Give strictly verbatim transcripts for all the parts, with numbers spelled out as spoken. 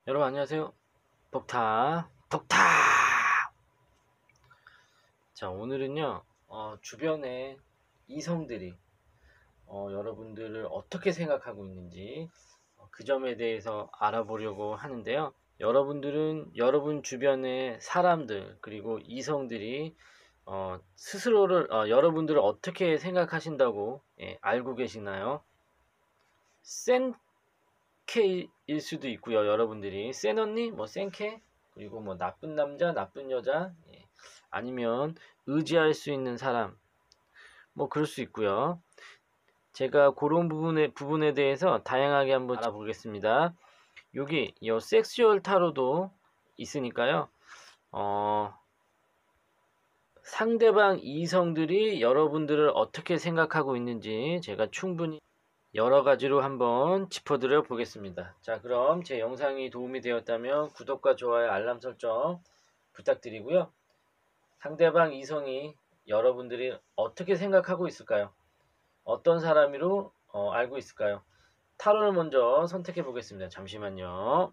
여러분 안녕하세요. 독타 독타. 자, 오늘은요 어, 주변의 이성들이 어, 여러분들을 어떻게 생각하고 있는지 어, 그 점에 대해서 알아보려고 하는데요. 여러분들은 여러분 주변의 사람들 그리고 이성들이 어, 스스로를 어, 여러분들을 어떻게 생각하신다고 예, 알고 계시나요? 센 K일 수도 있고요. 여러분들이 센 언니, 뭐 센 K, 그리고 뭐 나쁜 남자, 나쁜 여자, 예. 아니면 의지할 수 있는 사람, 뭐 그럴 수 있고요. 제가 그런 부분에 부분에 대해서 다양하게 한번 알아보겠습니다. 여기 이 섹슈얼 타로도 있으니까요. 어, 상대방 이성들이 여러분들을 어떻게 생각하고 있는지 제가 충분히 여러 가지로 한번 짚어드려 보겠습니다. 자, 그럼 제 영상이 도움이 되었다면 구독과 좋아요, 알람 설정 부탁드리고요. 상대방 이성이 여러분들이 어떻게 생각하고 있을까요? 어떤 사람으로 어, 알고 있을까요? 타로를 먼저 선택해 보겠습니다. 잠시만요.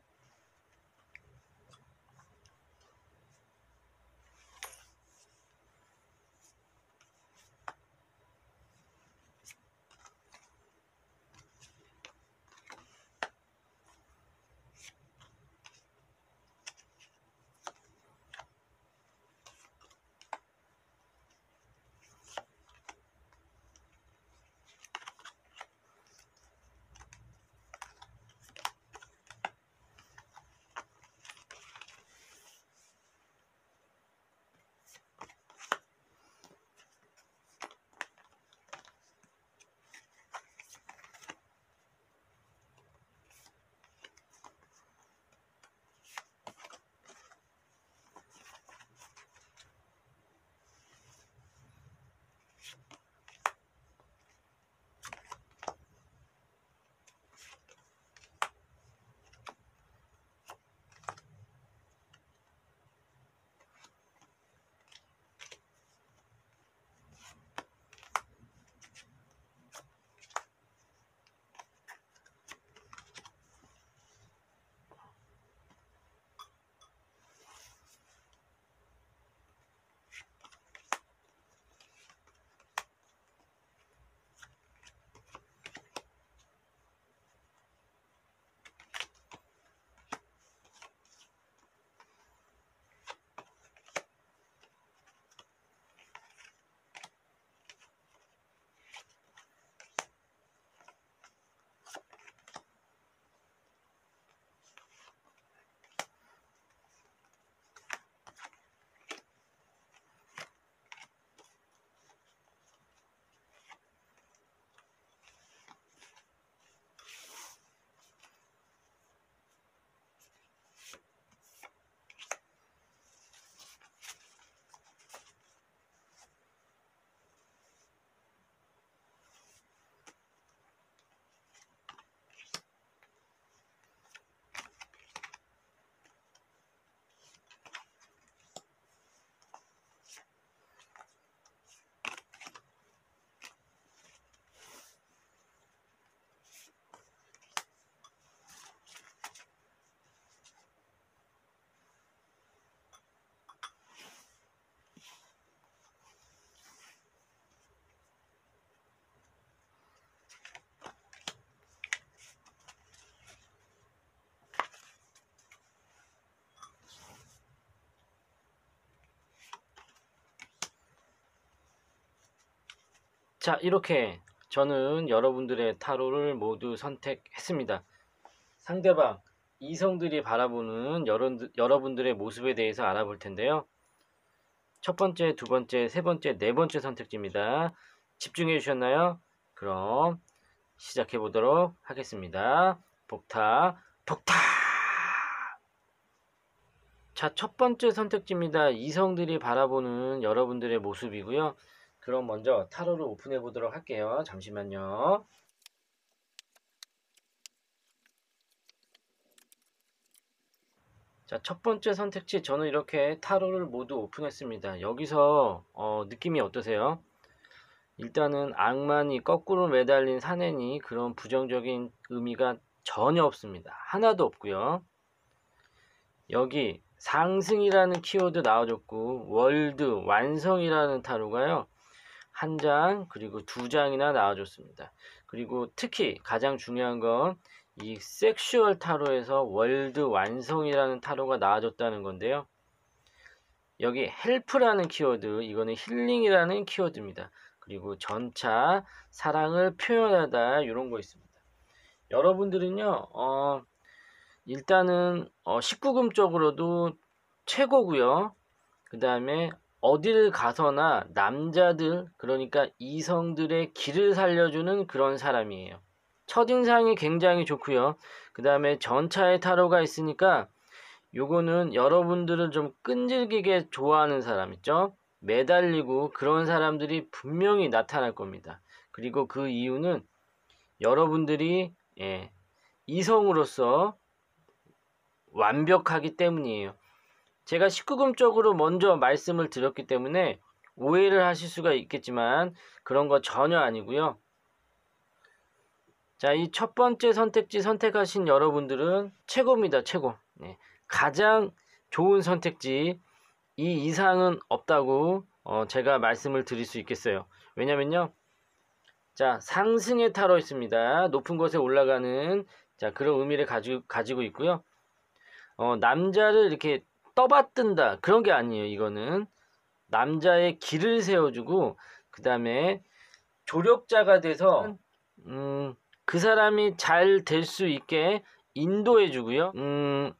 자, 이렇게 저는 여러분들의 타로를 모두 선택했습니다. 상대방 이성들이 바라보는 여러분, 여러분들의 모습에 대해서 알아볼 텐데요. 첫 번째, 두 번째, 세 번째, 네 번째 선택지입니다. 집중해 주셨나요? 그럼 시작해 보도록 하겠습니다. 복타, 복타! 자, 첫 번째 선택지입니다. 이성들이 바라보는 여러분들의 모습이고요. 그럼 먼저 타로를 오픈해 보도록 할게요. 잠시만요. 자, 첫 번째 선택지 저는 이렇게 타로를 모두 오픈했습니다. 여기서 어, 느낌이 어떠세요? 일단은 악마니 거꾸로 매달린 사내니 그런 부정적인 의미가 전혀 없습니다. 하나도 없고요. 여기 상승이라는 키워드 나와줬고, 월드 완성이라는 타로가요 한 장 그리고 두 장이나 나와줬습니다. 그리고 특히 가장 중요한 건 이 섹슈얼 타로에서 월드 완성이라는 타로가 나와줬다는 건데요. 여기 헬프라는 키워드, 이거는 힐링이라는 키워드입니다. 그리고 전차, 사랑을 표현하다, 이런 거 있습니다. 여러분들은요 어, 일단은 어, 십구 금적으로도 최고고요. 그 다음에 어딜 가서나 남자들, 그러니까 이성들의 길을 살려주는 그런 사람이에요. 첫인상이 굉장히 좋고요. 그 다음에 전차의 타로가 있으니까 요거는 여러분들을 좀 끈질기게 좋아하는 사람 있죠? 매달리고 그런 사람들이 분명히 나타날 겁니다. 그리고 그 이유는 여러분들이 예, 이성으로서 완벽하기 때문이에요. 제가 십구 금적으로 먼저 말씀을 드렸기 때문에 오해를 하실 수가 있겠지만 그런 거 전혀 아니고요. 자, 이 첫 번째 선택지 선택하신 여러분들은 최고입니다. 최고. 네. 가장 좋은 선택지, 이 이상은 없다고 어, 제가 말씀을 드릴 수 있겠어요. 왜냐면요, 자, 상승의 타로 있습니다. 높은 곳에 올라가는, 자, 그런 의미를 가지고, 가지고 있고요. 어, 남자를 이렇게 떠받든다, 그런 게 아니에요. 이거는 남자의 길을 세워주고, 그 다음에 조력자가 돼서 음, 그 사람이 잘 될 수 있게 인도해주고요. 음,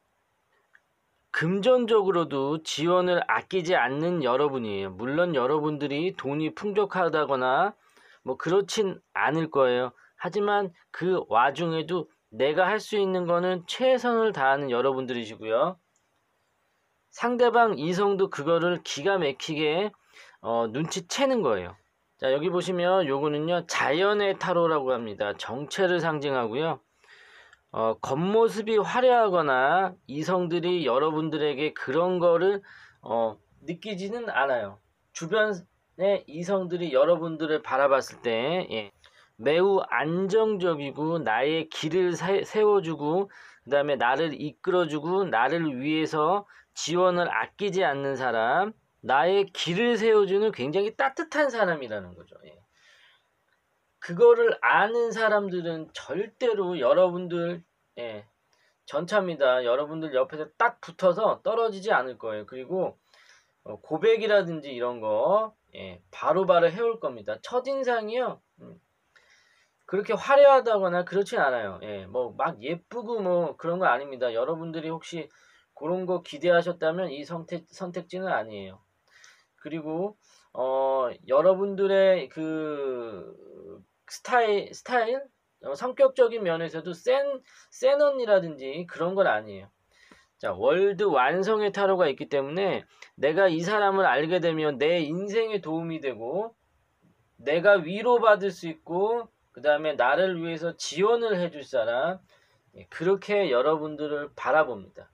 금전적으로도 지원을 아끼지 않는 여러분이에요. 물론 여러분들이 돈이 풍족하다거나 뭐 그렇진 않을 거예요. 하지만 그 와중에도 내가 할 수 있는 거는 최선을 다하는 여러분들이시고요. 상대방 이성도 그거를 기가 막히게 어, 눈치채는 거예요. 자, 여기 보시면 요거는요 자연의 타로라고 합니다. 정체를 상징하고요. 어, 겉모습이 화려하거나 이성들이 여러분들에게 그런 거를 어, 느끼지는 않아요. 주변의 이성들이 여러분들을 바라봤을 때 예, 매우 안정적이고 나의 길을 세, 세워주고 그 다음에 나를 이끌어주고 나를 위해서 지원을 아끼지 않는 사람, 나의 길을 세워주는 굉장히 따뜻한 사람이라는 거죠. 예. 그거를 아는 사람들은 절대로 여러분들 예, 전차입니다. 여러분들 옆에서 딱 붙어서 떨어지지 않을 거예요. 그리고 어, 고백이라든지 이런 거 예, 바로바로 해올 겁니다. 첫인상이요. 음, 그렇게 화려하다거나 그렇진 않아요. 예, 뭐 막 예쁘고 뭐 그런 거 아닙니다. 여러분들이 혹시 그런 거 기대하셨다면 이 선택, 선택지는 아니에요. 그리고 어, 여러분들의 그 스타일, 스타일? 어, 성격적인 면에서도 센, 센 언니라든지 그런 건 아니에요. 자, 월드 완성의 타로가 있기 때문에 내가 이 사람을 알게 되면 내 인생에 도움이 되고 내가 위로받을 수 있고 그 다음에 나를 위해서 지원을 해줄 사람, 그렇게 여러분들을 바라봅니다.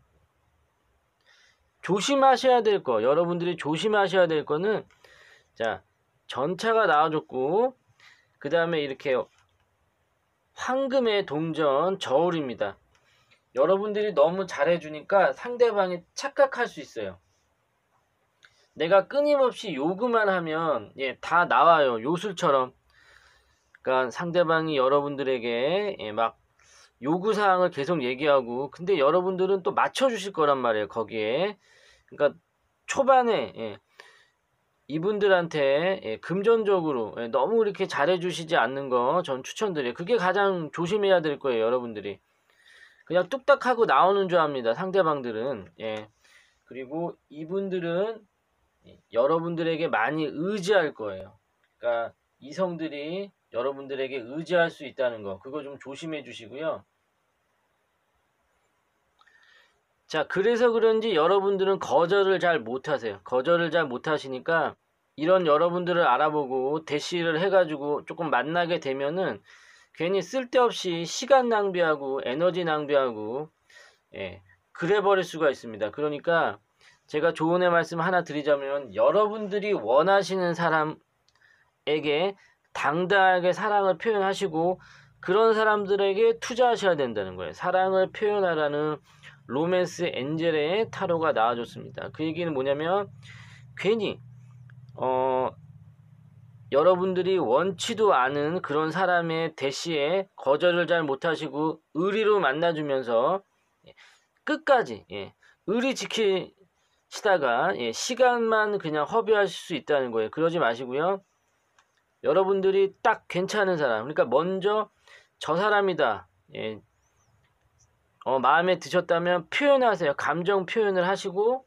조심하셔야 될 거, 여러분들이 조심하셔야 될 거는, 자, 전차가 나와줬고 그 다음에 이렇게 황금의 동전 저울입니다. 여러분들이 너무 잘해주니까 상대방이 착각할 수 있어요. 내가 끊임없이 요구만 하면 예, 다 나와요. 요술처럼. 그러니까 상대방이 여러분들에게 예, 막 요구사항을 계속 얘기하고, 근데 여러분들은 또 맞춰주실 거란 말이에요. 거기에. 그러니까 초반에 예, 이분들한테 예, 금전적으로 예, 너무 이렇게 잘해주시지 않는 거 전 추천드려요. 그게 가장 조심해야 될 거예요. 여러분들이 그냥 뚝딱하고 나오는 줄 압니다. 상대방들은. 예. 그리고 이분들은 예, 여러분들에게 많이 의지할 거예요. 그러니까 이성들이 여러분들에게 의지할 수 있다는 거, 그거 좀 조심해 주시고요. 자, 그래서 그런지 여러분들은 거절을 잘 못하세요. 거절을 잘 못하시니까 이런 여러분들을 알아보고 대시를 해가지고 조금 만나게 되면은 괜히 쓸데없이 시간 낭비하고 에너지 낭비하고 예, 그래 버릴 수가 있습니다. 그러니까 제가 조언의 말씀 하나 드리자면, 여러분들이 원하시는 사람에게 당당하게 사랑을 표현하시고 그런 사람들에게 투자하셔야 된다는 거예요. 사랑을 표현하라는 로맨스 엔젤의 타로가 나와줬습니다. 그 얘기는 뭐냐면 괜히 어 여러분들이 원치도 않은 그런 사람의 대시에 거절을 잘 못하시고 의리로 만나주면서 끝까지 예, 의리 지키시다가 예, 시간만 그냥 허비하실 수 있다는 거예요. 그러지 마시고요. 여러분들이 딱 괜찮은 사람, 그러니까 먼저 저 사람이다. 예, 어, 마음에 드셨다면 표현하세요. 감정 표현을 하시고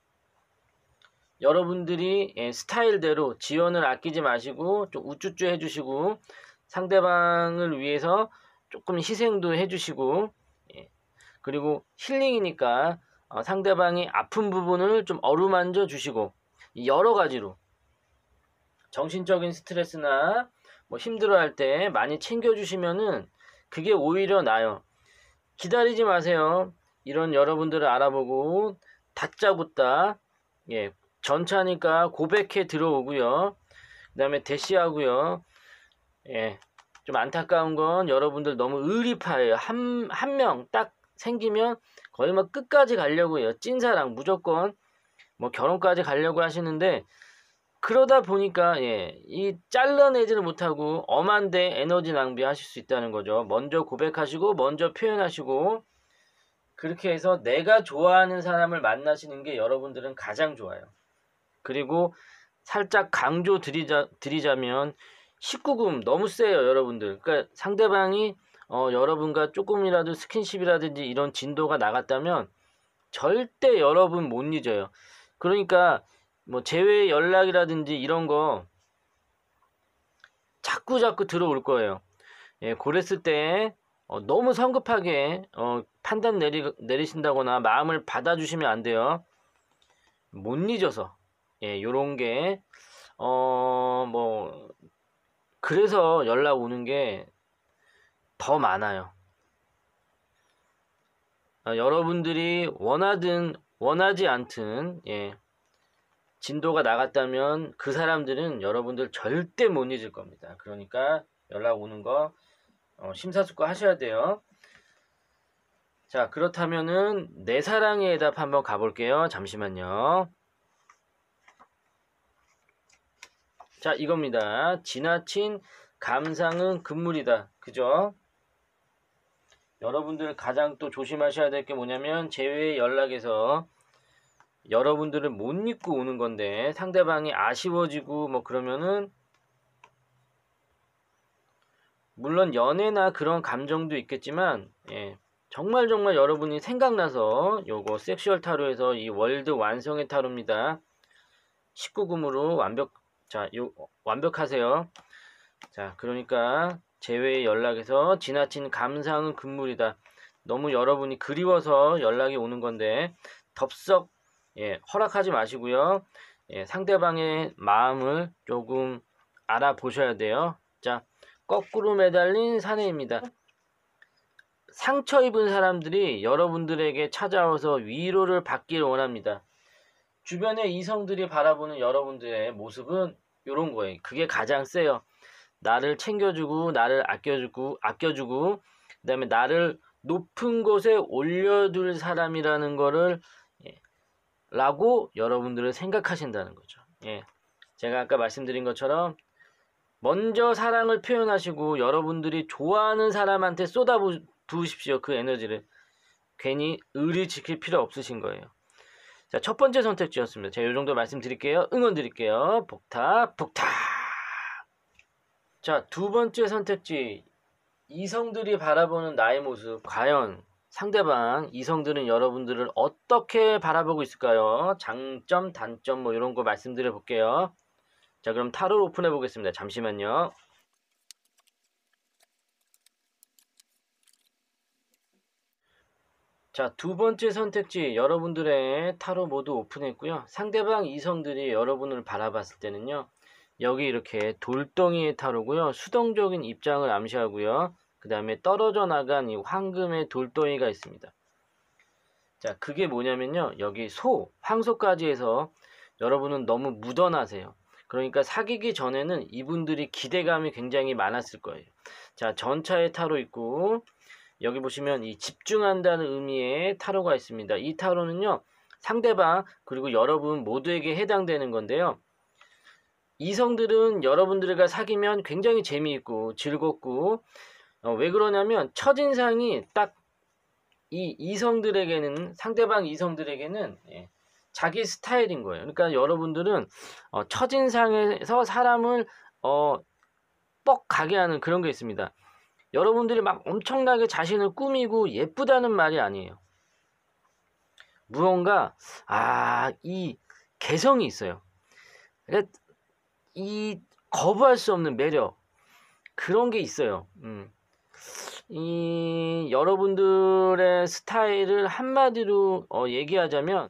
여러분들이 예, 스타일대로 지원을 아끼지 마시고 좀 우쭈쭈 해주시고 상대방을 위해서 조금 희생도 해주시고 예, 그리고 힐링이니까 어, 상대방이 아픈 부분을 좀 어루만져 주시고 여러 가지로 정신적인 스트레스나 뭐 힘들어할 때 많이 챙겨주시면은 그게 오히려 나아요. 기다리지 마세요. 이런 여러분들을 알아보고 다짜고짜 예, 전차니까 고백해 들어오고요. 그 다음에 대시하고요. 예, 좀 안타까운 건 여러분들 너무 의리파예요. 한, 한 명 딱 생기면 거의 막 끝까지 가려고 해요. 찐사랑 무조건 뭐 결혼까지 가려고 하시는데 그러다 보니까 예, 이 잘라내지를 못하고 엄한데 에너지 낭비하실 수 있다는 거죠. 먼저 고백하시고 먼저 표현하시고 그렇게 해서 내가 좋아하는 사람을 만나시는 게 여러분들은 가장 좋아요. 그리고 살짝 강조 드리자, 드리자면 십구 금 너무 세요, 여러분들. 그러니까 상대방이 어, 여러분과 조금이라도 스킨십이라든지 이런 진도가 나갔다면 절대 여러분 못 잊어요. 그러니까 뭐 재회 연락이라든지 이런 거 자꾸 자꾸 들어올 거예요. 예, 그랬을 때 어, 너무 성급하게 어, 판단 내리, 내리신다거나 마음을 받아주시면 안 돼요. 못 잊어서 예, 요런 게 어, 뭐 그래서 연락 오는 게 더 많아요. 아, 여러분들이 원하든 원하지 않든 예, 진도가 나갔다면 그 사람들은 여러분들 절대 못 잊을 겁니다. 그러니까 연락 오는 거 어, 심사숙고 하셔야 돼요. 자, 그렇다면은 내 사랑의 해답 한번 가볼게요. 잠시만요. 자, 이겁니다. 지나친 감상은 금물이다. 그죠? 여러분들 가장 또 조심하셔야 될 게 뭐냐면 재회 연락에서 여러분들을 못 잊고 오는 건데 상대방이 아쉬워지고 뭐 그러면은 물론 연애나 그런 감정도 있겠지만 예, 정말 정말 여러분이 생각나서 요거 섹슈얼 타로에서 이 월드 완성의 타로입니다. 십구 금으로 완벽 자, 요 완벽하세요. 자, 그러니까 재회의 연락에서 지나친 감상은 금물이다. 너무 여러분이 그리워서 연락이 오는 건데 덥석 예, 허락하지 마시고요. 예, 상대방의 마음을 조금 알아보셔야 돼요. 자, 거꾸로 매달린 사내입니다. 상처 입은 사람들이 여러분들에게 찾아와서 위로를 받기를 원합니다. 주변의 이성들이 바라보는 여러분들의 모습은 이런 거예요. 그게 가장 세요. 나를 챙겨주고 나를 아껴주고 아껴주고 그 다음에 나를 높은 곳에 올려둘 사람이라는 거를 예, 라고 여러분들은 생각하신다는 거죠. 예, 제가 아까 말씀드린 것처럼 먼저 사랑을 표현하시고 여러분들이 좋아하는 사람한테 쏟아부으십시오. 그 에너지를. 괜히 의리 지킬 필요 없으신 거예요. 자, 첫 번째 선택지였습니다. 제가 이 정도 말씀드릴게요. 응원 드릴게요. 복탁 복탁. 자, 두 번째 선택지. 이성들이 바라보는 나의 모습. 과연 상대방 이성들은 여러분들을 어떻게 바라보고 있을까요? 장점, 단점 뭐 이런 거 말씀드려 볼게요. 자, 그럼 타로를 오픈해 보겠습니다. 잠시만요. 자, 두 번째 선택지 여러분들의 타로 모두 오픈했고요. 상대방 이성들이 여러분을 바라봤을 때는요. 여기 이렇게 돌덩이의 타로고요. 수동적인 입장을 암시하고요. 그 다음에 떨어져 나간 이 황금의 돌덩이가 있습니다. 자, 그게 뭐냐면요. 여기 소, 황소까지 해서 여러분은 너무 묻어나세요. 그러니까 사귀기 전에는 이분들이 기대감이 굉장히 많았을 거예요. 자, 전차의 타로 있고 여기 보시면 이 집중한다는 의미의 타로가 있습니다. 이 타로는요, 상대방 그리고 여러분 모두에게 해당되는 건데요. 이성들은 여러분들과 사귀면 굉장히 재미있고 즐겁고, 어, 왜 그러냐면 첫인상이 딱 이 이성들에게는, 상대방 이성들에게는 예, 자기 스타일인 거예요. 그러니까 여러분들은 어, 첫인상에서 사람을 어, 뻑 가게 하는 그런 게 있습니다. 여러분들이 막 엄청나게 자신을 꾸미고 예쁘다는 말이 아니에요. 무언가 아, 이 개성이 있어요. 그러니까 이 거부할 수 없는 매력, 그런 게 있어요. 음. 이 여러분들의 스타일을 한마디로 어, 얘기하자면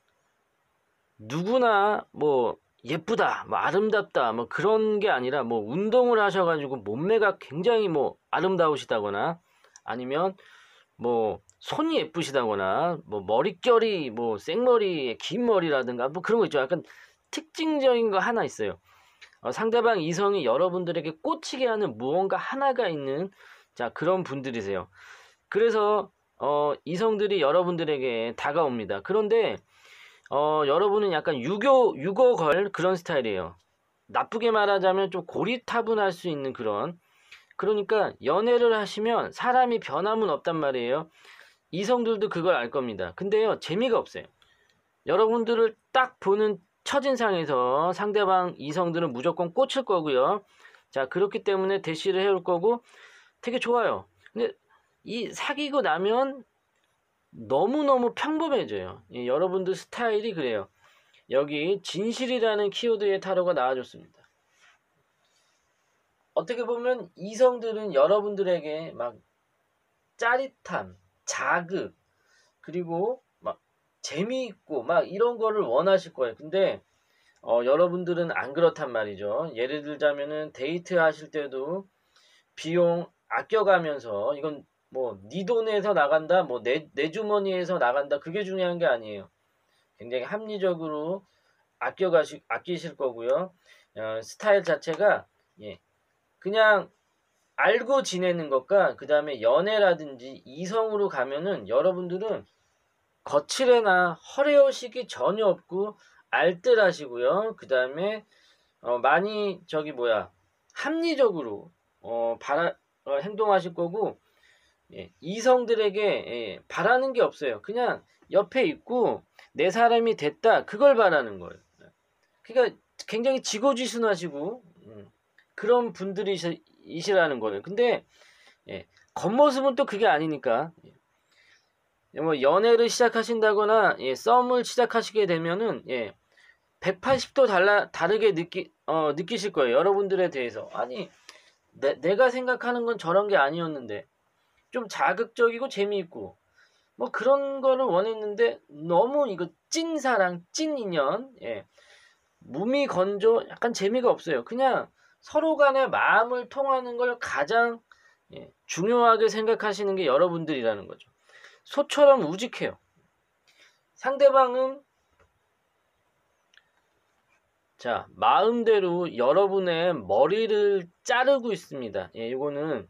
누구나 뭐 예쁘다, 뭐 아름답다, 뭐 그런 게 아니라 뭐 운동을 하셔가지고 몸매가 굉장히 뭐 아름다우시다거나, 아니면 뭐 손이 예쁘시다거나, 뭐 머릿결이 뭐 생머리, 긴 머리라든가 뭐 그런 거 있죠. 약간 특징적인 거 하나 있어요. 어, 상대방 이성이 여러분들에게 꽂히게 하는 무언가 하나가 있는, 자, 그런 분들이세요. 그래서 어, 이성들이 여러분들에게 다가옵니다. 그런데 어, 여러분은 약간 유교, 유거걸 그런 스타일이에요. 나쁘게 말하자면 좀 고리타분할 수 있는 그런. 그러니까 연애를 하시면 사람이 변함은 없단 말이에요. 이성들도 그걸 알 겁니다. 근데요, 재미가 없어요. 여러분들을 딱 보는 첫인상에서 상대방 이성들은 무조건 꽂힐 거고요. 자, 그렇기 때문에 대시를 해올 거고 되게 좋아요. 근데 이 사귀고 나면 너무너무 평범해져요. 예, 여러분들 스타일이 그래요. 여기 진실이라는 키워드의 타로가 나와줬습니다. 어떻게 보면 이성들은 여러분들에게 막 짜릿함, 자극, 그리고 막 재미있고 막 이런 거를 원하실 거예요. 근데 어, 여러분들은 안 그렇단 말이죠. 예를 들자면은 데이트 하실 때도 비용 아껴가면서, 이건 뭐 네 돈에서 나간다, 뭐 내 내 주머니에서 나간다, 그게 중요한 게 아니에요. 굉장히 합리적으로 아껴가시 아끼실 거고요. 어, 스타일 자체가 예, 그냥 알고 지내는 것과 그 다음에 연애라든지 이성으로 가면은 여러분들은 거칠애나 허례허식이 전혀 없고 알뜰하시고요. 그 다음에 어, 많이 저기 뭐야 합리적으로 어, 바라, 어, 행동하실 거고, 예, 이성들에게 예, 바라는 게 없어요. 그냥 옆에 있고 내 사람이 됐다, 그걸 바라는 거예요. 그러니까 굉장히 지고지순하시고 음, 그런 분들이시라는 거예요. 근데 예, 겉모습은 또 그게 아니니까, 예, 뭐 연애를 시작하신다거나 예, 썸을 시작하시게 되면은 예, 백팔십 도 달라 다르게 느끼 어, 느끼실 거예요. 여러분들에 대해서. 아니, 내, 내가 생각하는 건 저런 게 아니었는데, 좀 자극적이고 재미있고 뭐 그런 거를 원했는데 너무 이거 찐사랑, 찐인연, 예, 무미건조, 약간 재미가 없어요. 그냥 서로 간의 마음을 통하는 걸 가장 예, 중요하게 생각하시는 게 여러분들이라는 거죠. 소처럼 우직해요. 상대방은 자, 마음대로 여러분의 머리를 자르고 있습니다. 예, 이거는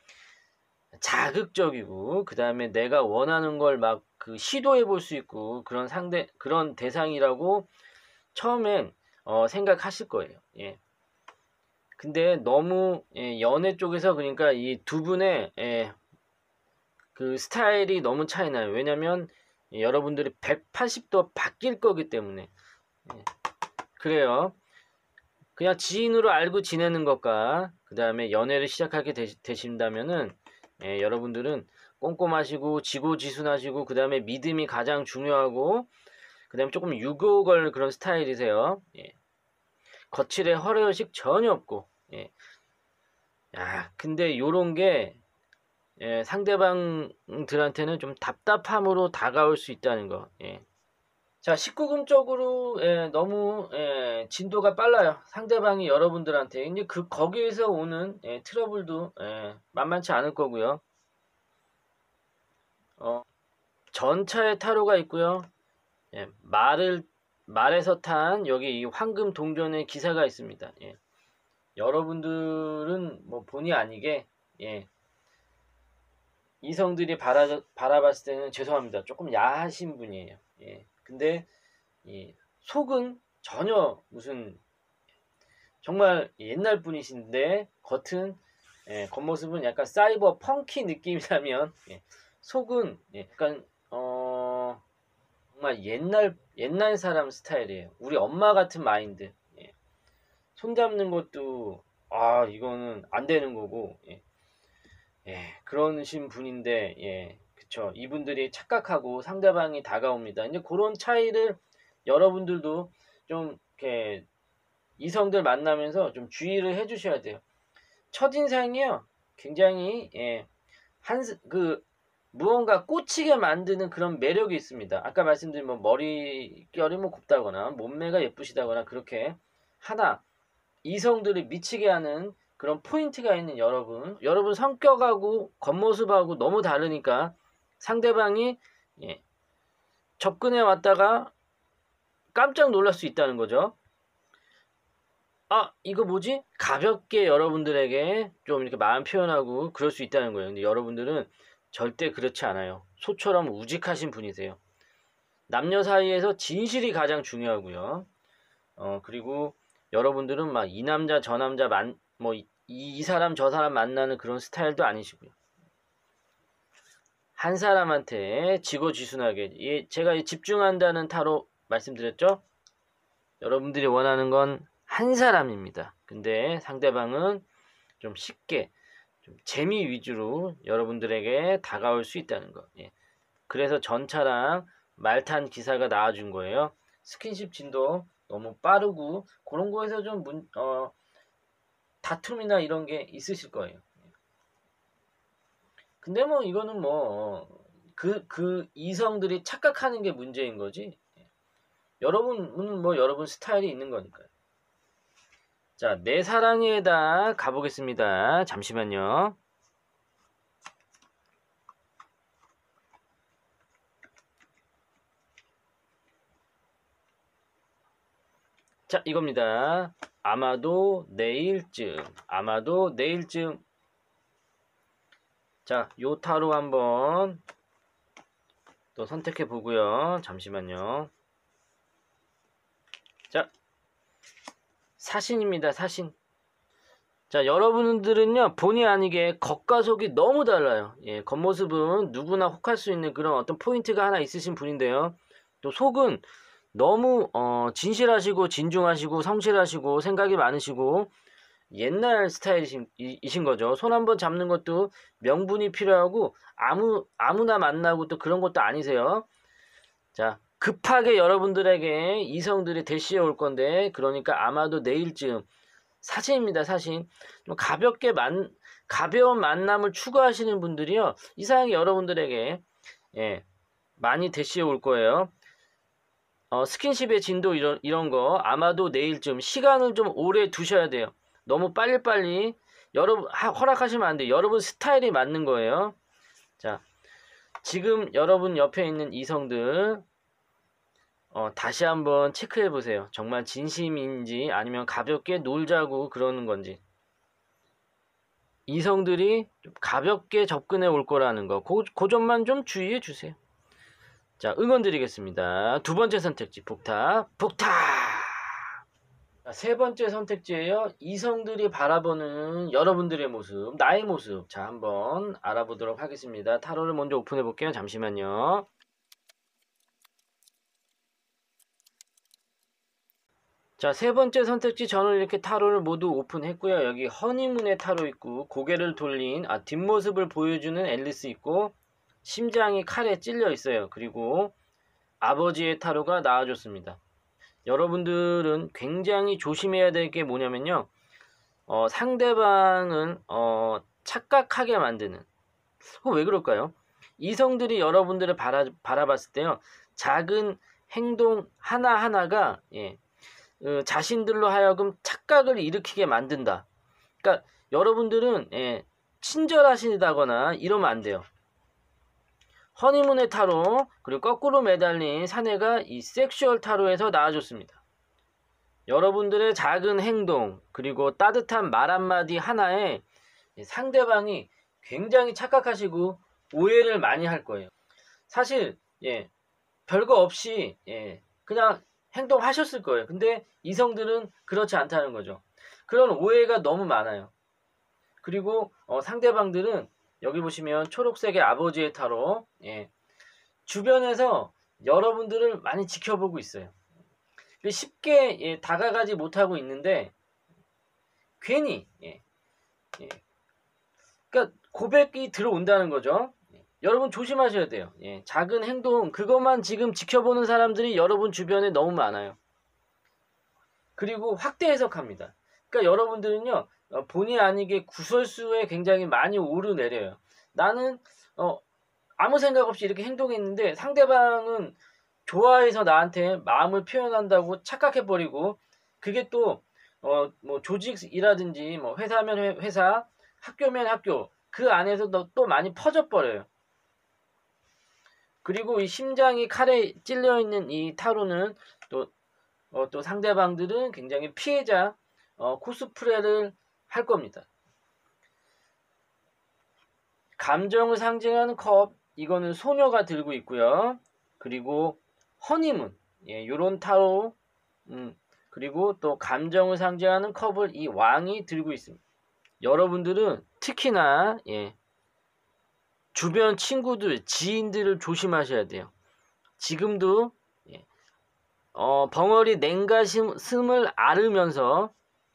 자극적이고, 그 다음에 내가 원하는 걸 막 그 시도해 볼 수 있고, 그런 상대, 그런 대상이라고 처음엔 어, 생각하실 거예요. 예. 근데 너무 예, 연애 쪽에서, 그러니까 이 두 분의 예, 그 스타일이 너무 차이 나요. 왜냐면 예, 여러분들이 백팔십 도 바뀔 거기 때문에. 예. 그래요. 그냥 지인으로 알고 지내는 것과 그 다음에 연애를 시작하게 되, 되신다면은 예, 여러분들은 꼼꼼하시고 지고지순하시고 그 다음에 믿음이 가장 중요하고 그 다음에 조금 유교걸 그런 스타일이세요. 예. 거칠에 허례허식 전혀 없고. 예. 야, 근데 요런 게 예, 상대방들한테는 좀 답답함으로 다가올 수 있다는 거. 예. 자, 십구 금 쪽으로 예, 너무 예, 진도가 빨라요. 상대방이 여러분들한테. 이제 그 거기에서 오는 예, 트러블도 예, 만만치 않을 거고요. 어, 전차의 타로가 있고요. 예, 말을 말에서 탄 여기 이 황금 동전의 기사가 있습니다. 예. 여러분들은 뭐 본의 아니게 예, 이성들이 바라, 바라봤을 때는 죄송합니다. 조금 야하신 분이에요. 예. 근데 이 속은 전혀 무슨 정말 옛날 분이신데 겉은 예, 겉모습은 약간 사이버 펑키 느낌이라면 예, 속은 예, 약간 어 정말 옛날 옛날 사람 스타일이에요. 우리 엄마 같은 마인드. 예. 손 잡는 것도 아 이거는 안 되는 거고 예. 예, 그러신 분인데 예, 그쵸. 이분들이 착각하고 상대방이 다가옵니다. 이제 그런 차이를 여러분들도 좀 이렇게 이성들 만나면서 좀 주의를 해주셔야 돼요. 첫인상이요, 굉장히 예, 한 그 무언가 꽂히게 만드는 그런 매력이 있습니다. 아까 말씀드린 뭐 머리결이 뭐 곱다거나 몸매가 예쁘시다거나 그렇게 하나 이성들을 미치게 하는 그런 포인트가 있는 여러분, 여러분 성격하고 겉모습하고 너무 다르니까 상대방이 예, 접근해 왔다가 깜짝 놀랄 수 있다는 거죠. 아, 이거 뭐지? 가볍게 여러분들에게 좀 이렇게 마음 표현하고 그럴 수 있다는 거예요. 근데 여러분들은 절대 그렇지 않아요. 소처럼 우직하신 분이세요. 남녀 사이에서 진실이 가장 중요하고요. 어, 그리고 여러분들은 막 이 남자 저 남자 만, 뭐, 이, 이 사람 저 사람 만나는 그런 스타일도 아니시고요. 한 사람한테 지고지순하게, 예, 제가 집중한다는 타로 말씀드렸죠? 여러분들이 원하는 건 한 사람입니다. 근데 상대방은 좀 쉽게, 좀 재미 위주로 여러분들에게 다가올 수 있다는 거. 예. 그래서 전차랑 말탄 기사가 나와준 거예요. 스킨십 진도 너무 빠르고 그런 거에서 좀 문, 어, 다툼이나 이런 게 있으실 거예요. 근데 뭐 이거는 뭐 그, 그 이성들이 착각하는 게 문제인 거지. 여러분은 뭐 여러분 스타일이 있는 거니까요. 자, 내 사랑에다 가보겠습니다. 잠시만요. 자, 이겁니다. 아마도 내일쯤, 아마도 내일쯤. 자, 요 타로 한번 또 선택해 보고요. 잠시만요. 자, 사신입니다. 사신. 자, 여러분들은요, 본의 아니게 겉과 속이 너무 달라요. 예, 겉모습은 누구나 혹할 수 있는 그런 어떤 포인트가 하나 있으신 분인데요. 또 속은 너무 어, 진실하시고 진중하시고 성실하시고 생각이 많으시고 옛날 스타일이신 이신 거죠. 손 한번 잡는 것도 명분이 필요하고 아무 아무나 만나고 또 그런 것도 아니세요. 자, 급하게 여러분들에게 이성들이 대시해 올 건데 그러니까 아마도 내일쯤 사진입니다. 사진. 좀 가볍게 만 가벼운 만남을 추구하시는 분들이요. 이상하게 여러분들에게 예, 많이 대시해 올 거예요. 어, 스킨십의 진도 이런 이런 거 아마도 내일쯤 시간을 좀 오래 두셔야 돼요. 너무 빨리빨리 여러분 하, 허락하시면 안 돼요. 여러분 스타일이 맞는 거예요. 자, 지금 여러분 옆에 있는 이성들 어, 다시 한번 체크해 보세요. 정말 진심인지 아니면 가볍게 놀자고 그러는 건지. 이성들이 좀 가볍게 접근해 올 거라는 거. 그, 그 점만 좀 주의해 주세요. 자, 응원 드리겠습니다. 두 번째 선택지, 북탑. 북탑! 자, 세 번째 선택지예요. 이성들이 바라보는 여러분들의 모습, 나의 모습. 자, 한번 알아보도록 하겠습니다. 타로를 먼저 오픈해 볼게요. 잠시만요. 자, 세 번째 선택지 저는 이렇게 타로를 모두 오픈했고요. 여기 허니문의 타로 있고 고개를 돌린 아, 뒷모습을 보여주는 앨리스 있고 심장이 칼에 찔려 있어요. 그리고 아버지의 타로가 나와줬습니다. 여러분들은 굉장히 조심해야 될 게 뭐냐면요. 어, 상대방은 어, 착각하게 만드는 어, 왜 그럴까요? 이성들이 여러분들을 바라, 바라봤을 때요. 작은 행동 하나하나가 예, 어, 자신들로 하여금 착각을 일으키게 만든다. 그러니까 여러분들은 예, 친절하시다거나 이러면 안 돼요. 허니문의 타로 그리고 거꾸로 매달린 사내가 이 섹슈얼 타로에서 나와줬습니다. 여러분들의 작은 행동 그리고 따뜻한 말 한마디 하나에 상대방이 굉장히 착각하시고 오해를 많이 할 거예요. 사실 예 별거 없이 예 그냥 행동하셨을 거예요. 근데 이성들은 그렇지 않다는 거죠. 그런 오해가 너무 많아요. 그리고 어, 상대방들은 여기 보시면 초록색의 아버지의 타로 예, 주변에서 여러분들을 많이 지켜보고 있어요. 쉽게 예, 다가가지 못하고 있는데 괜히 예, 예, 그러니까 고백이 들어온다는 거죠. 예, 여러분 조심하셔야 돼요. 예, 작은 행동 그것만 지금 지켜보는 사람들이 여러분 주변에 너무 많아요. 그리고 확대 해석합니다. 그러니까 여러분들은요 어, 본의 아니게 구설수에 굉장히 많이 오르내려요. 나는 어, 아무 생각 없이 이렇게 행동했는데 상대방은 좋아해서 나한테 마음을 표현한다고 착각해버리고 그게 또 어, 뭐 조직이라든지 뭐 회사면 회, 회사, 학교면 학교 그 안에서 또 많이 퍼져버려요. 그리고 이 심장이 칼에 찔려 있는 이 타로는 또, 어, 또 상대방들은 굉장히 피해자 어, 코스프레를 할 겁니다. 감정을 상징하는 컵 이거는 소녀가 들고 있고요. 그리고 허니문 예, 요런 타로 음, 그리고 또 감정을 상징하는 컵을 이 왕이 들고 있습니다. 여러분들은 특히나 예, 주변 친구들, 지인들을 조심하셔야 돼요. 지금도 예, 어, 벙어리 냉가슴을 앓으면서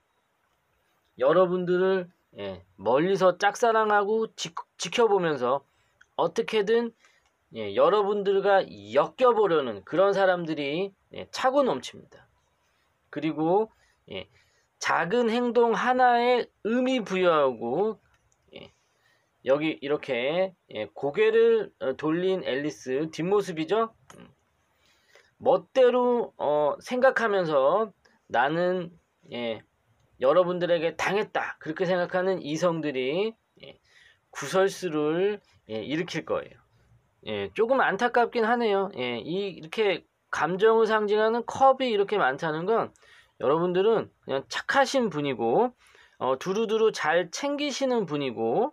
여러분들을 예, 멀리서 짝사랑하고 지, 지켜보면서 어떻게든 예, 여러분들과 엮여보려는 그런 사람들이 예, 차고 넘칩니다. 그리고 예, 작은 행동 하나에 의미 부여하고 예, 여기 이렇게 예, 고개를 돌린 앨리스 뒷모습이죠. 음. 멋대로 어, 생각하면서 나는 예, 여러분들에게 당했다 그렇게 생각하는 이성들이 예, 구설수를 예, 일으킬 거예요. 예, 조금 안타깝긴 하네요. 예, 이 이렇게 감정을 상징하는 컵이 이렇게 많다는 건 여러분들은 그냥 착하신 분이고 어, 두루두루 잘 챙기시는 분이고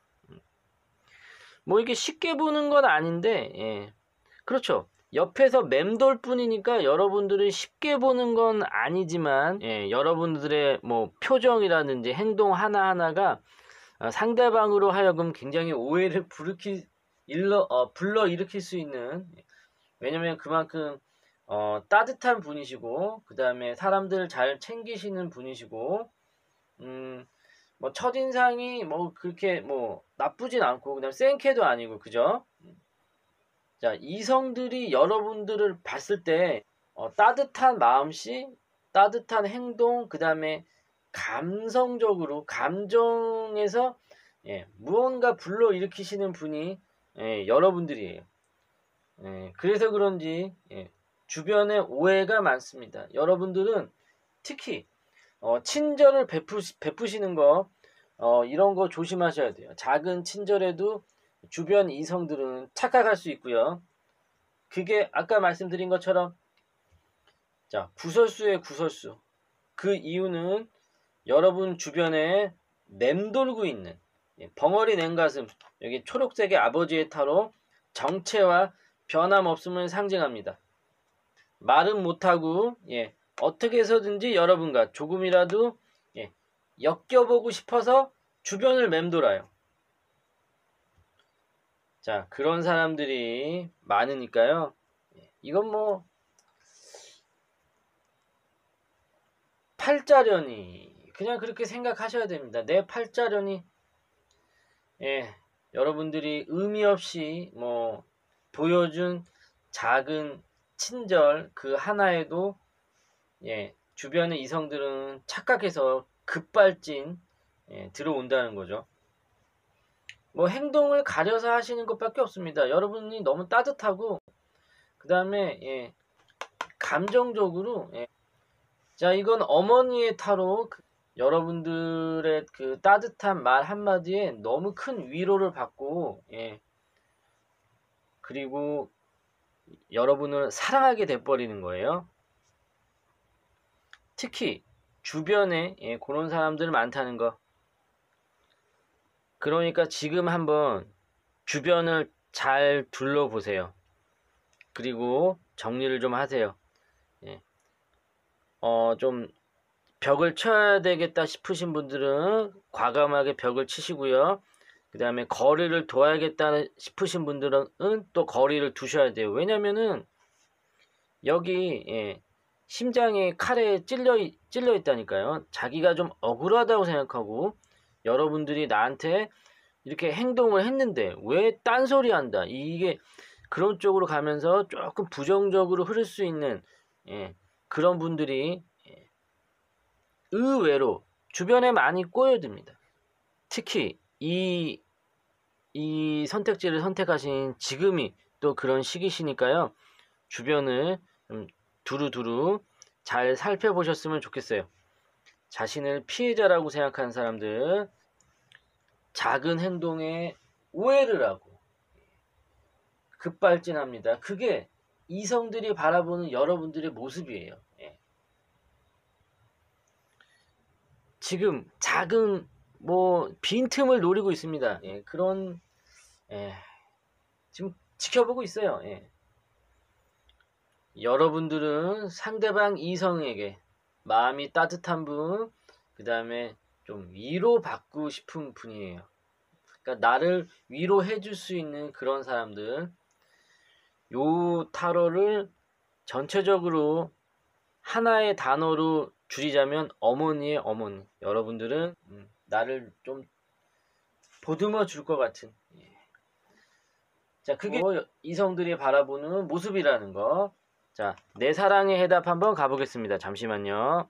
뭐 이게 쉽게 보는 건 아닌데 예, 그렇죠. 옆에서 맴돌 뿐이니까 여러분들이 쉽게 보는 건 아니지만 예, 여러분들의 뭐 표정이라든지 행동 하나하나가 어, 상대방으로 하여금 굉장히 오해를 불러일 일러, 어, 불러 일으킬 수 있는 왜냐면 그만큼 어, 따뜻한 분이시고 그 다음에 사람들을 잘 챙기시는 분이시고 음, 뭐 첫인상이 뭐 그렇게 뭐 나쁘진 않고 그다음 센케도 아니고 그죠? 자, 이성들이 여러분들을 봤을 때 어, 따뜻한 마음씨, 따뜻한 행동, 그 다음에 감성적으로 감정에서 예, 무언가 불러일으키시는 분이 예, 여러분들이에요. 예, 그래서 그런지 예, 주변에 오해가 많습니다. 여러분들은 특히 어, 친절을 베푸시, 베푸시는 거 어, 이런 거 조심하셔야 돼요. 작은 친절에도 주변 이성들은 착각할 수 있고요. 그게 아까 말씀드린 것처럼 자 구설수의 구설수 그 이유는 여러분 주변에 맴돌고 있는 예, 벙어리 냉가슴 여기 초록색의 아버지의 타로 정체와 변함없음을 상징합니다. 말은 못하고 예, 어떻게 해서든지 여러분과 조금이라도 예, 엮여보고 싶어서 주변을 맴돌아요. 자 그런 사람들이 많으니까요. 예, 이건 뭐 팔자련이 그냥 그렇게 생각하셔야 됩니다. 내 팔자련이 예, 여러분들이 의미 없이 뭐 보여준 작은 친절 그 하나에도 예, 주변의 이성들은 착각해서 급발진 예, 들어온다는 거죠. 뭐 행동을 가려서 하시는 것밖에 없습니다. 여러분이 너무 따뜻하고 그 다음에 예, 감정적으로 예. 자 이건 어머니의 타로 그, 여러분들의 그 따뜻한 말 한마디에 너무 큰 위로를 받고 예, 그리고 여러분을 사랑하게 돼버리는 거예요. 특히 주변에 예, 그런 사람들 많다는 거. 그러니까 지금 한번 주변을 잘 둘러보세요. 그리고 정리를 좀 하세요. 예. 어, 좀 벽을 쳐야 되겠다 싶으신 분들은 과감하게 벽을 치시고요. 그 다음에 거리를 둬야겠다 싶으신 분들은 또 거리를 두셔야 돼요. 왜냐면은 여기 예, 심장에 칼에 찔려, 찔려 있다니까요. 자기가 좀 억울하다고 생각하고 여러분들이 나한테 이렇게 행동을 했는데 왜 딴소리 한다. 이게 그런 쪽으로 가면서 조금 부정적으로 흐를 수 있는 예, 그런 분들이 예, 의외로 주변에 많이 꼬여듭니다. 특히 이, 이 선택지를 선택하신 지금이 또 그런 시기시니까요. 주변을 좀 두루두루 잘 살펴보셨으면 좋겠어요. 자신을 피해자라고 생각하는 사람들, 작은 행동에 오해를 하고 급발진합니다. 그게 이성들이 바라보는 여러분들의 모습이에요. 예. 지금 작은 뭐 빈틈을 노리고 있습니다. 예. 그런 예. 지금 지켜보고 있어요. 예. 여러분들은 상대방 이성에게 마음이 따뜻한 분, 그 다음에 좀 위로받고 싶은 분이에요. 그러니까 나를 위로해 줄 수 있는 그런 사람들. 요 타로를 전체적으로 하나의 단어로 줄이자면 어머니의 어머니. 여러분들은 음, 나를 좀 보듬어 줄 것 같은. 예. 자, 그게 뭐 이성들이 바라보는 모습이라는 거. 자, 내 사랑의 해답 한번 가보겠습니다. 잠시만요.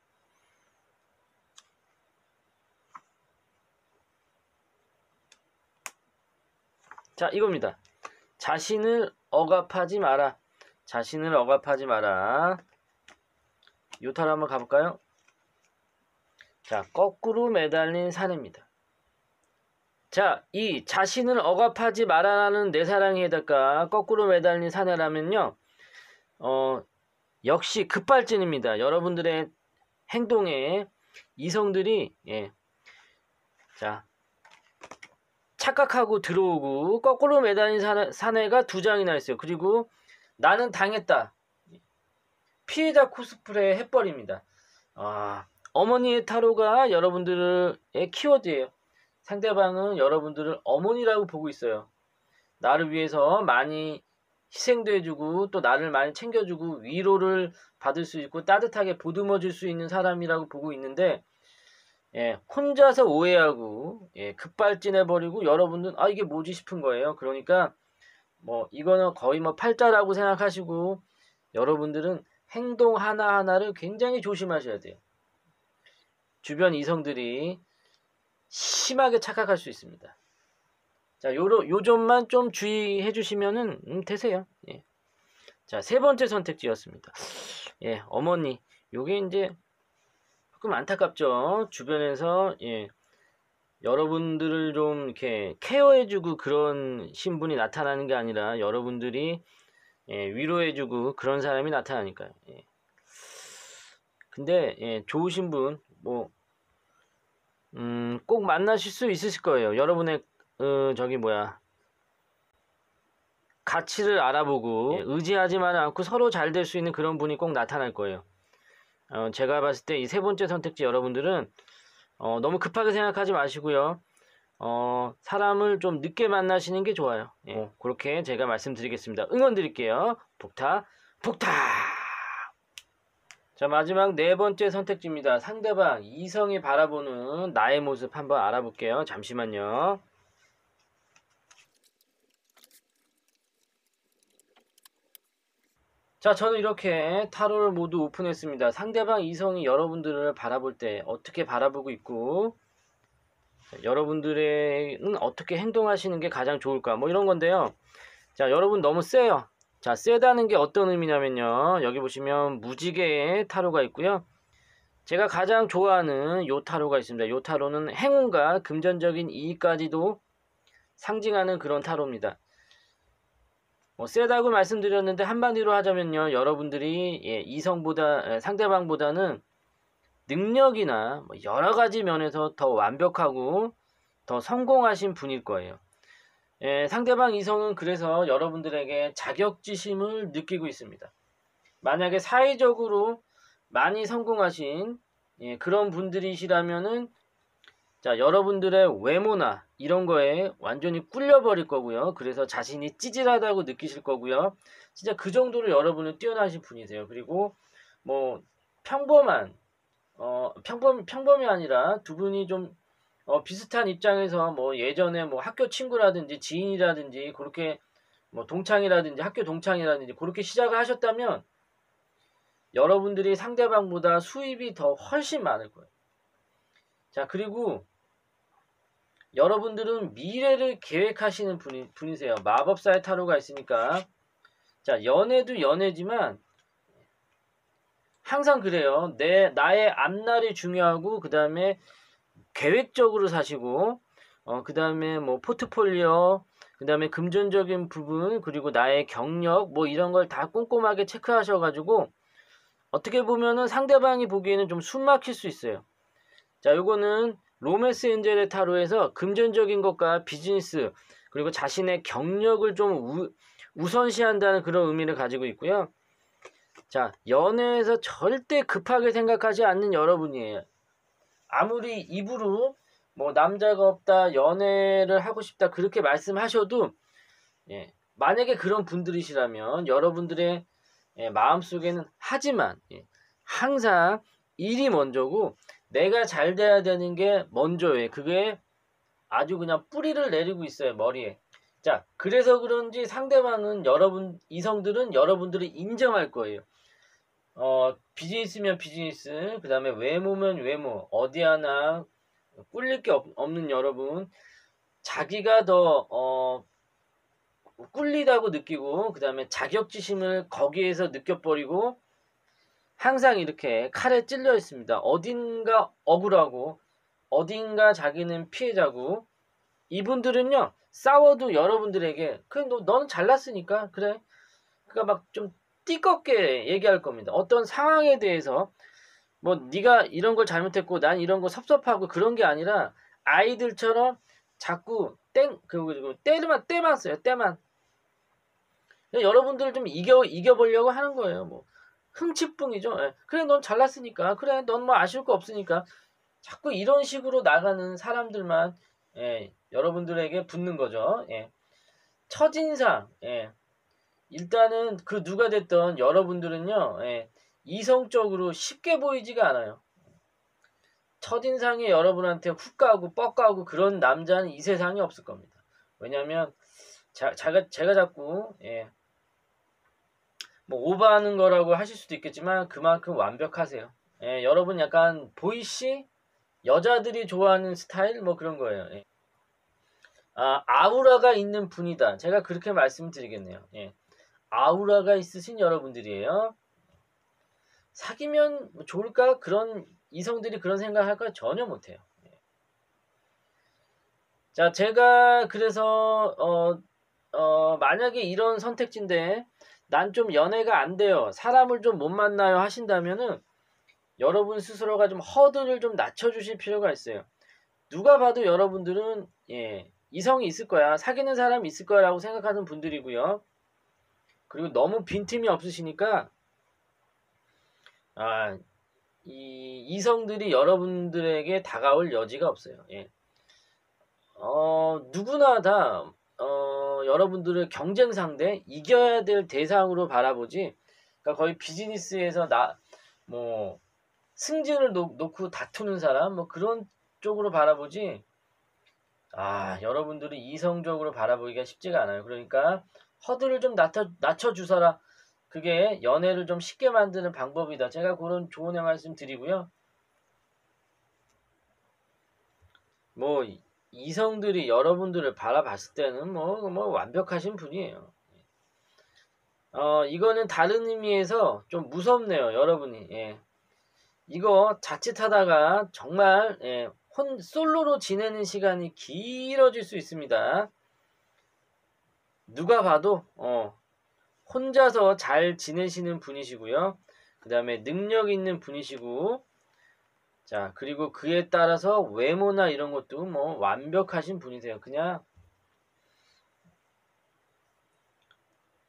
자, 이겁니다. 자신을 억압하지 마라. 자신을 억압하지 마라. 요 타로 한번 가볼까요? 자, 거꾸로 매달린 사내입니다. 자, 이 자신을 억압하지 마라라는 내 사랑의 해답과 거꾸로 매달린 사내라면요. 어, 역시 급발진입니다. 여러분들의 행동에 이성들이 예. 자, 착각하고 들어오고 거꾸로 매달린 사내, 사내가 두 장이나 있어요. 그리고 나는 당했다. 피해자 코스프레 해버립니다. 아, 어머니의 타로가 여러분들의 키워드예요. 상대방은 여러분들을 어머니라고 보고 있어요. 나를 위해서 많이 희생도 해주고 또 나를 많이 챙겨주고 위로를 받을 수 있고 따뜻하게 보듬어 줄 수 있는 사람이라고 보고 있는데 예, 혼자서 오해하고 예, 급발진해버리고 여러분들은 아 이게 뭐지 싶은 거예요. 그러니까 뭐 이거는 거의 뭐 팔자라고 생각하시고 여러분들은 행동 하나하나를 굉장히 조심하셔야 돼요. 주변 이성들이 심하게 착각할 수 있습니다. 자, 요로, 요 점만 좀 주의해 주시면은 음, 되세요. 예. 자, 세 번째 선택지였습니다. 예, 어머니. 요게 이제 조금 안타깝죠. 주변에서 예, 여러분들을 좀 이렇게 케어해주고 그런 신분이 나타나는 게 아니라 여러분들이 예, 위로해주고 그런 사람이 나타나니까요. 예. 근데 예, 좋으신 분, 뭐, 음, 꼭 만나실 수 있으실 거예요. 여러분의 어, 저기 뭐야 가치를 알아보고 예, 의지하지만 않고 서로 잘 될 수 있는 그런 분이 꼭 나타날 거예요. 어, 제가 봤을 때 이 세 번째 선택지 여러분들은 어, 너무 급하게 생각하지 마시고요. 어, 사람을 좀 늦게 만나시는 게 좋아요. 예, 어, 그렇게 제가 말씀드리겠습니다. 응원 드릴게요. 복타, 복타! 자, 마지막 네 번째 선택지입니다. 상대방, 이성이 바라보는 나의 모습 한번 알아볼게요. 잠시만요. 자, 저는 이렇게 타로를 모두 오픈했습니다. 상대방 이성이 여러분들을 바라볼 때 어떻게 바라보고 있고 자, 여러분들은 어떻게 행동하시는 게 가장 좋을까 뭐 이런 건데요. 자, 여러분 너무 세요. 자, 세다는 게 어떤 의미냐면요. 여기 보시면 무지개의 타로가 있고요. 제가 가장 좋아하는 요 타로가 있습니다. 요 타로는 행운과 금전적인 이익까지도 상징하는 그런 타로입니다. 뭐 세다고 말씀드렸는데 한마디로 하자면요. 여러분들이 예, 이성보다 상대방보다는 능력이나 뭐 여러 가지 면에서 더 완벽하고 더 성공하신 분일 거예요. 예, 상대방 이성은 그래서 여러분들에게 자격지심을 느끼고 있습니다. 만약에 사회적으로 많이 성공하신 예, 그런 분들이시라면은 자, 여러분들의 외모나 이런 거에 완전히 꿀려버릴 거고요. 그래서 자신이 찌질하다고 느끼실 거고요. 진짜 그 정도로 여러분은 뛰어나신 분이세요. 그리고 뭐 평범한 어 평범 평범이 아니라 두 분이 좀 어, 비슷한 입장에서 뭐 예전에 뭐 학교 친구라든지 지인이라든지 그렇게 뭐 동창이라든지 학교 동창이라든지 그렇게 시작을 하셨다면 여러분들이 상대방보다 수입이 더 훨씬 많을 거예요. 자, 그리고 여러분들은 미래를 계획하시는 분이, 분이세요. 마법사의 타로가 있으니까. 자, 연애도 연애지만 항상 그래요. 내 나의 앞날이 중요하고 그 다음에 계획적으로 사시고 어, 그 다음에 뭐 포트폴리오, 그 다음에 금전적인 부분, 그리고 나의 경력 뭐 이런 걸 다 꼼꼼하게 체크하셔가지고 어떻게 보면은 상대방이 보기에는 좀 숨막힐 수 있어요. 자, 요거는 로맨스 엔젤의 타로에서 금전적인 것과 비즈니스 그리고 자신의 경력을 좀 우, 우선시한다는 그런 의미를 가지고 있고요. 자, 연애에서 절대 급하게 생각하지 않는 여러분이에요. 아무리 입으로 뭐 남자가 없다, 연애를 하고 싶다 그렇게 말씀하셔도 예, 만약에 그런 분들이시라면 여러분들의 예, 마음속에는 하지만 예, 항상 일이 먼저고 내가 잘 돼야 되는 게 먼저예요. 그게 아주 그냥 뿌리를 내리고 있어요, 머리에. 자, 그래서 그런지 상대방은 여러분, 이성들은 여러분들을 인정할 거예요. 어, 비즈니스면 비즈니스, 그 다음에 외모면 외모, 어디 하나 꿀릴 게 없, 없는 여러분, 자기가 더, 어, 꿀리다고 느끼고, 그 다음에 자격지심을 거기에서 느껴버리고, 항상 이렇게 칼에 찔려 있습니다. 어딘가 억울하고, 어딘가 자기는 피해자고, 이분들은요, 싸워도 여러분들에게, 그래, 너, 너는 잘났으니까, 그래. 그러니까 막 좀 띠껍게 얘기할 겁니다. 어떤 상황에 대해서, 뭐, 네가 이런 걸 잘못했고, 난 이런 거 섭섭하고, 그런 게 아니라, 아이들처럼 자꾸 땡, 그, 그, 때만, 때만 써요, 때만. 여러분들을 좀 이겨, 이겨보려고 하는 거예요, 뭐. 흥칫뿡이죠. 예. 그래, 넌 잘났으니까. 그래, 넌 뭐 아쉬울 거 없으니까. 자꾸 이런 식으로 나가는 사람들만 예, 여러분들에게 붙는 거죠. 예. 첫인상 예. 일단은 그 누가 됐던 여러분들은요. 예, 이성적으로 쉽게 보이지가 않아요. 첫인상에 여러분한테 훅 가고 뻑 가고 그런 남자는 이 세상에 없을 겁니다. 왜냐하면 자, 자가, 제가 자꾸 예, 뭐 오버하는 거라고 하실 수도 있겠지만 그만큼 완벽하세요. 예, 여러분 약간 보이시 여자들이 좋아하는 스타일 뭐 그런 거예요. 예. 아, 아우라가 있는 분이다. 제가 그렇게 말씀드리겠네요. 예. 아우라가 있으신 여러분들이에요. 사귀면 뭐 좋을까? 그런 이성들이 그런 생각할까? 전혀 못해요. 예. 자, 제가 그래서 어, 어, 만약에 이런 선택지인데 난 좀 연애가 안 돼요. 사람을 좀 못 만나요 하신다면은 여러분 스스로가 좀 허들을 좀 낮춰주실 필요가 있어요. 누가 봐도 여러분들은 예, 이성이 있을 거야. 사귀는 사람이 있을 거라고 생각하는 분들이고요. 그리고 너무 빈틈이 없으시니까 아, 이 이성들이 여러분들에게 다가올 여지가 없어요. 예. 어, 누구나 다 어, 여러분들을 경쟁 상대, 이겨야 될 대상으로 바라보지. 그러니까 거의 비즈니스에서 나 뭐 승진을 놓, 놓고 다투는 사람 뭐 그런 쪽으로 바라보지. 아, 여러분들이 이성적으로 바라보기가 쉽지가 않아요. 그러니까 허들을 좀 낮춰, 낮춰주서라. 그게 연애를 좀 쉽게 만드는 방법이다. 제가 그런 조언의 말씀 드리고요. 뭐 이성들이 여러분들을 바라봤을 때는 뭐, 뭐 완벽하신 분이에요. 어, 이거는 다른 의미에서 좀 무섭네요. 여러분이. 예. 이거 자칫하다가 정말 예, 혼 솔로로 지내는 시간이 길어질 수 있습니다. 누가 봐도 어, 혼자서 잘 지내시는 분이시고요. 그 다음에 능력 있는 분이시고, 자, 그리고 그에 따라서 외모나 이런 것도 뭐 완벽하신 분이세요. 그냥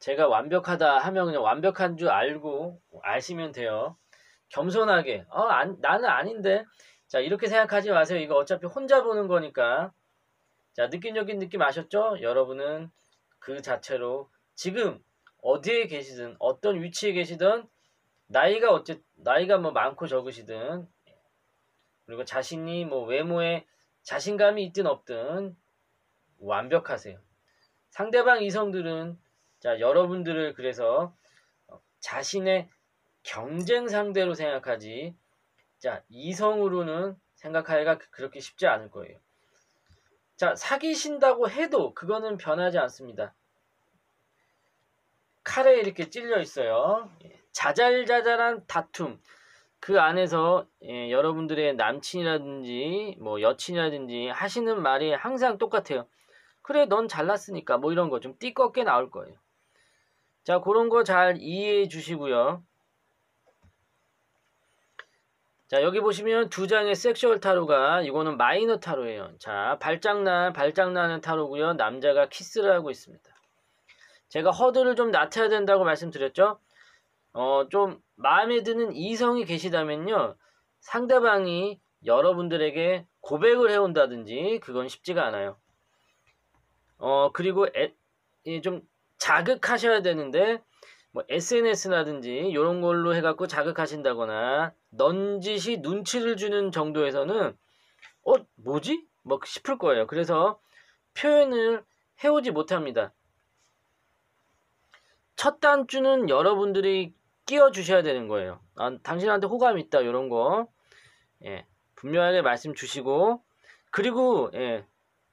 제가 완벽하다 하면 그냥 완벽한 줄 알고 아시면 돼요. 겸손하게 어, 안, 나는 아닌데 자 이렇게 생각하지 마세요. 이거 어차피 혼자 보는 거니까. 자 느낌적인 느낌 아셨죠? 여러분은 그 자체로 지금 어디에 계시든 어떤 위치에 계시든 나이가 어째 나이가 뭐 많고 적으시든 그리고 자신이 뭐 외모에 자신감이 있든 없든 완벽하세요. 상대방 이성들은 자 여러분들을 그래서 자신의 경쟁 상대로 생각하지 자 이성으로는 생각하기가 그렇게 쉽지 않을 거예요. 자 사귀신다고 해도 그거는 변하지 않습니다. 칼에 이렇게 찔려 있어요. 자잘자잘한 다툼 그 안에서 예, 여러분들의 남친이라든지 뭐 여친이라든지 하시는 말이 항상 똑같아요. 그래 넌 잘났으니까 뭐 이런 거 좀 띠껍게 나올 거예요. 자 그런 거 잘 이해해 주시고요. 자 여기 보시면 두 장의 섹슈얼 타로가 이거는 마이너 타로예요. 자 발장난 발장나는 타로고요. 남자가 키스를 하고 있습니다. 제가 허들을 좀 낮춰야 된다고 말씀드렸죠. 어, 좀 마음에 드는 이성이 계시다면요. 상대방이 여러분들에게 고백을 해온다든지 그건 쉽지가 않아요. 어, 그리고 에, 좀 자극하셔야 되는데 뭐 에스엔에스라든지 이런 걸로 해갖고 자극하신다거나 넌지시 눈치를 주는 정도에서는 어 뭐지? 뭐 싶을 거예요. 그래서 표현을 해오지 못합니다. 첫 단추는 여러분들이 끼워 주셔야 되는 거예요. 아, 당신한테 호감이 있다 이런 거 예, 분명하게 말씀 주시고 그리고 예,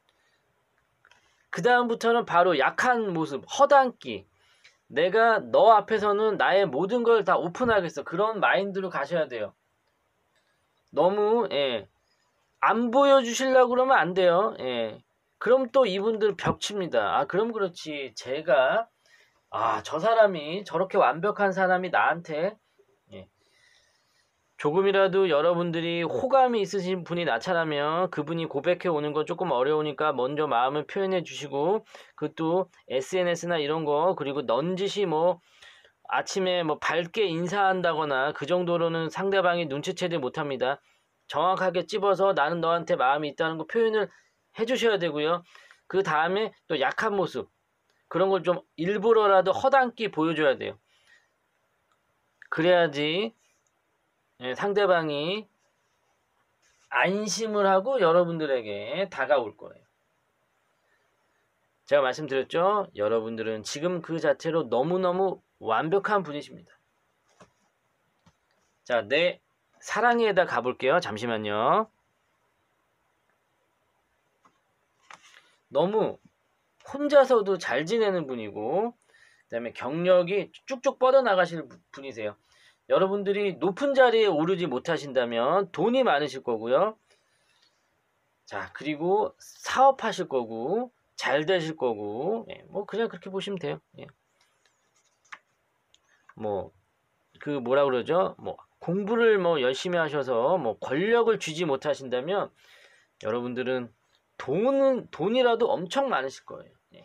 그 다음부터는 바로 약한 모습 허당기 내가 너 앞에서는 나의 모든 걸 다 오픈하겠어 그런 마인드로 가셔야 돼요. 너무 예, 안 보여주시려고 그러면 안 돼요. 예, 그럼 또 이분들 벽칩니다. 아 그럼 그렇지 제가 아, 저 사람이 저렇게 완벽한 사람이 나한테 예, 조금이라도 여러분들이 호감이 있으신 분이 나타나면 그분이 고백해 오는 건 조금 어려우니까 먼저 마음을 표현해 주시고 그것도 에스엔에스나 이런 거 그리고 넌지시 뭐 아침에 뭐 밝게 인사한다거나 그 정도로는 상대방이 눈치채지 못합니다. 정확하게 찝어서 나는 너한테 마음이 있다는 거 표현을 해 주셔야 되고요. 그 다음에 또 약한 모습 그런 걸 좀 일부러라도 허당끼 보여줘야 돼요. 그래야지 상대방이 안심을 하고 여러분들에게 다가올 거예요. 제가 말씀드렸죠? 여러분들은 지금 그 자체로 너무너무 완벽한 분이십니다. 자, 내 사랑에다 가볼게요. 잠시만요. 너무 혼자서도 잘 지내는 분이고 그 다음에 경력이 쭉쭉 뻗어나가시는 분이세요. 여러분들이 높은 자리에 오르지 못하신다면 돈이 많으실 거고요. 자 그리고 사업하실 거고 잘 되실 거고 예, 뭐 그냥 그렇게 보시면 돼요. 예. 뭐 그 뭐라 그러죠? 뭐 공부를 뭐 열심히 하셔서 뭐 권력을 쥐지 못하신다면 여러분들은 돈은 돈이라도 엄청 많으실 거예요. 예.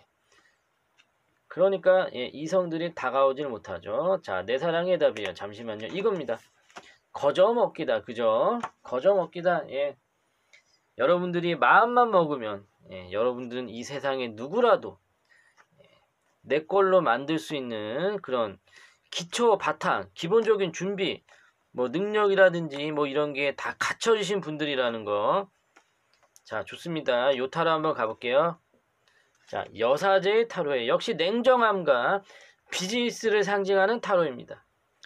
그러니까 예, 이성들이 다가오질 못하죠. 자, 내 사랑의 답이요. 잠시만요. 이겁니다. 거저먹기다. 그죠? 거저먹기다. 예. 여러분들이 마음만 먹으면 예, 여러분들은 이 세상에 누구라도 예, 내 걸로 만들 수 있는 그런 기초 바탕, 기본적인 준비, 뭐 능력이라든지 뭐 이런 게 다 갖춰지신 분들이라는 거. 자, 좋습니다. 요 타로 한번 가볼게요. 자, 여사제의 타로에 역시 냉정함과 비즈니스를 상징하는 타로입니다.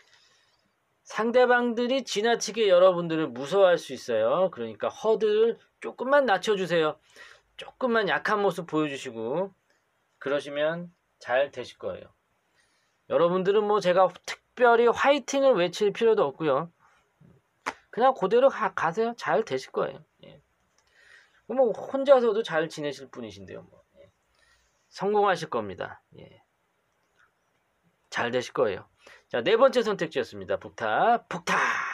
상대방들이 지나치게 여러분들을 무서워할 수 있어요. 그러니까 허들을 조금만 낮춰주세요. 조금만 약한 모습 보여주시고 그러시면 잘 되실 거예요. 여러분들은 뭐 제가 특별히 화이팅을 외칠 필요도 없고요. 그냥 그대로 가, 가세요. 잘 되실 거예요. 예. 뭐 혼자서도 잘 지내실 분이신데요. 뭐. 예. 성공하실 겁니다. 예. 잘 되실 거예요. 자, 네 번째 선택지였습니다. 북탑, 북탑.